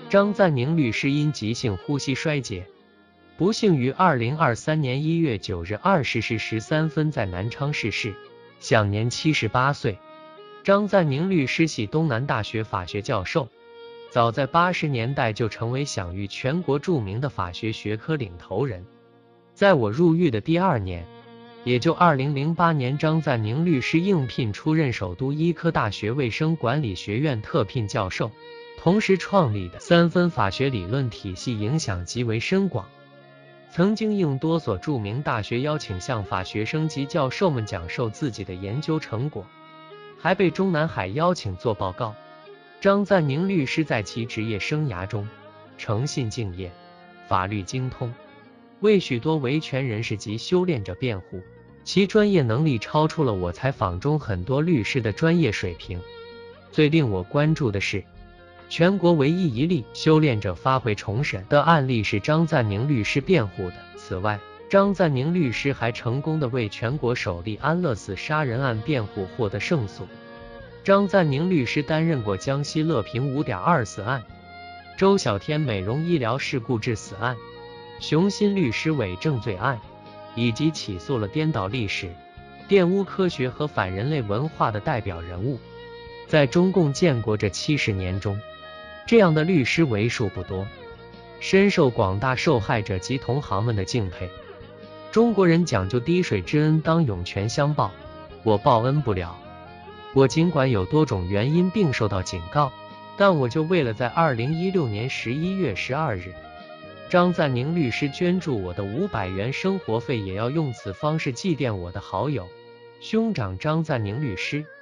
张赞宁律师因急性呼吸衰竭，不幸于2023年1月9日20时13分在南昌逝世，享年78岁。张赞宁律师系东南大学法学教授，早在80年代就成为享誉全国著名的法学学科领头人。在我入狱的第2年，也就2008年，张赞宁律师应聘出任首都医科大学卫生管理学院特聘教授，同时创立的3分法学理论体系影响极为深广，曾经应多所著名大学邀请向法学生及教授们讲授自己的研究成果，还被中南海邀请做报告。张赞宁律师在其职业生涯中诚信敬业，法律精通，为许多维权人士及修炼者辩护，其专业能力超出了我采访中很多律师的专业水平。最令我关注的是，全国唯一一例修炼者发回重审的案例是张赞宁律师辩护的。此外，张赞宁律师还成功地为全国首例安乐死杀人案辩护，获得胜诉。张赞宁律师担任过江西乐平 5.2 死案、周小天美容医疗事故致死案、熊新律师伪证罪案，以及起诉了颠倒历史、玷污科学和反人类文化的代表人物。在中共建国这70年中，这样的律师为数不多，深受广大受害者及同行们的敬佩。中国人讲究滴水之恩当涌泉相报，我报恩不了。我尽管有多种原因并受到警告，但我就为了在2016年11月12日，张赞宁律师捐助我的500元生活费，也要用此方式祭奠我的好友、兄长张赞宁律师。